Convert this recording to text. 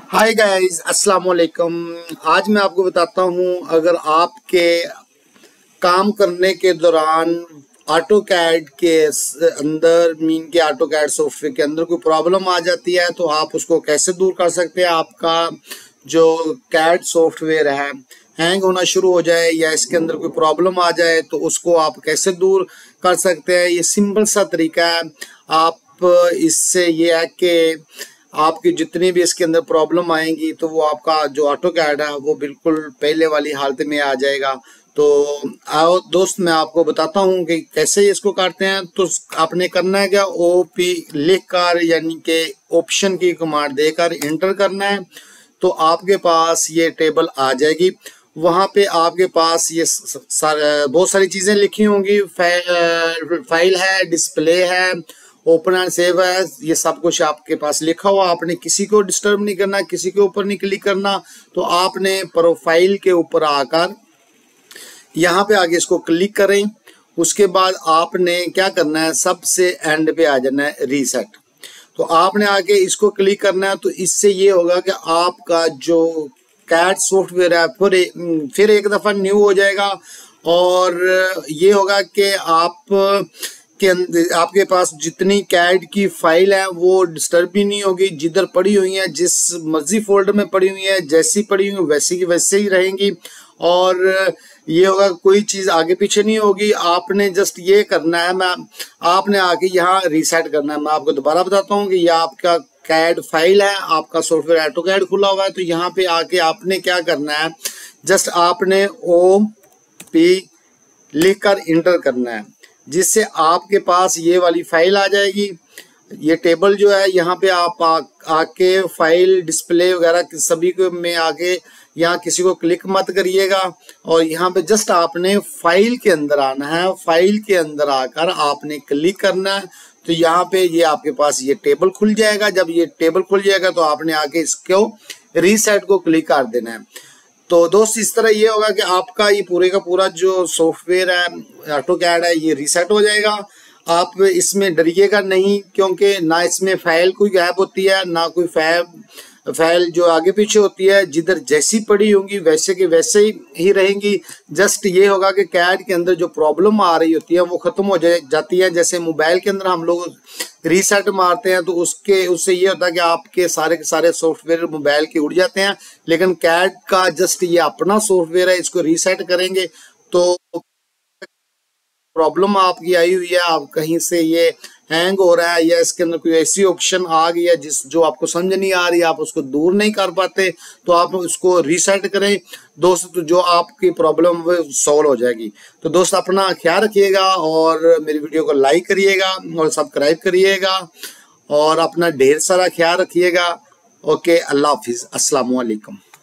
Hi guys, अस्सलाम वालेकुम। आज मैं आपको बताता हूँ, अगर आपके काम करने के दौरान ऑटो कैड के अंदर मीन के ऑटो कैड सॉफ्टवेयर के अंदर कोई प्रॉब्लम आ जाती है तो आप उसको कैसे दूर कर सकते हैं। आपका जो कैड सॉफ्टवेयर है हैंग होना शुरू हो जाए या इसके अंदर कोई प्रॉब्लम आ जाए तो उसको आप कैसे दूर कर सकते हैं। ये सिंपल सा तरीका है। आप इससे ये है कि आपकी जितनी भी इसके अंदर प्रॉब्लम आएंगी तो वो आपका जो ऑटो कैड है वो बिल्कुल पहले वाली हालत में आ जाएगा। तो आओ दोस्त, मैं आपको बताता हूँ कि कैसे इसको करते हैं। तो आपने करना है क्या, OP लिख कर यानी कि ऑप्शन की कमांड देकर इंटर करना है तो आपके पास ये टेबल आ जाएगी। वहां पे आपके पास ये बहुत सारी चीजें लिखी होंगी। फाइल है, डिस्प्ले है, ओपन एंड सेव है, ये सब कुछ आपके पास लिखा हुआ। आपने किसी को डिस्टर्ब नहीं करना, किसी के ऊपर नहीं क्लिक करना। तो आपने प्रोफाइल के ऊपर आकर यहाँ पे आगे इसको क्लिक करें। उसके बाद आपने क्या करना है, सबसे एंड पे आ जाना है रीसेट। तो आपने आके इसको क्लिक करना है। तो इससे ये होगा कि आपका जो कैड सॉफ्टवेयर है फिर एक दफ़ा न्यू हो जाएगा। और ये होगा कि आपके पास जितनी कैड की फाइल है वो डिस्टर्ब भी नहीं होगी। जिधर पड़ी हुई है, जिस मर्जी फोल्डर में पड़ी हुई है, जैसी पड़ी हुई वैसी की वैसे ही रहेंगी। और ये होगा, कोई चीज़ आगे पीछे नहीं होगी। आपने जस्ट ये करना है, आपने आके यहाँ रीसेट करना है। मैं आपको दोबारा बताता हूँ कि यह आपका कैड फाइल है, आपका सॉफ्टवेयर ऑटो कैड खुला हुआ है। तो यहाँ पे आके आपने क्या करना है, जस्ट आपने OP लिख कर इंटर करना है, जिससे आपके पास ये वाली फाइल आ जाएगी। ये टेबल जो है यहाँ पे आप आके फाइल डिस्प्ले वगैरह सभी को में आके यहाँ किसी को क्लिक मत करिएगा। और यहाँ पे जस्ट आपने फाइल के अंदर आना है। फाइल के अंदर आकर आपने क्लिक करना है। तो यहाँ पे ये आपके पास ये टेबल खुल जाएगा। जब ये टेबल खुल जाएगा तो आपने आके इसको रीसेट को क्लिक कर देना है। तो दोस्त, इस तरह ये होगा कि आपका ये पूरे का पूरा जो सॉफ्टवेयर है ऑटो कैड है ये रीसेट हो जाएगा। आप इसमें डरिएगा नहीं, क्योंकि ना इसमें फाइल कोई गायब होती है, ना कोई फाइल जो आगे पीछे होती है। जिधर जैसी पड़ी होंगी वैसे के वैसे ही रहेंगी। जस्ट ये होगा कि कैड के अंदर जो प्रॉब्लम आ रही होती है वो खत्म हो जाती है। जैसे मोबाइल के अंदर हम लोग रीसेट मारते हैं तो उससे ये होता है कि आपके सारे के सारे सॉफ्टवेयर मोबाइल के उड़ जाते हैं। लेकिन कैड का जस्ट ये अपना सॉफ्टवेयर है, इसको रीसेट करेंगे तो प्रॉब्लम आपकी आई हुई है, आप कहीं से ये हैंग हो रहा है या इसके अंदर कोई ऐसी ऑप्शन आ गई है जो आपको समझ नहीं आ रही, आप उसको दूर नहीं कर पाते, तो आप उसको रीसेट करें दोस्त। तो जो आपकी प्रॉब्लम वो सॉल्व हो जाएगी। तो दोस्त, अपना ख्याल रखिएगा और मेरी वीडियो को लाइक करिएगा और सब्सक्राइब करिएगा और अपना ढेर सारा ख्याल रखिएगा। ओके, अल्लाह हाफिज़, अस्सलाम वालेकुम।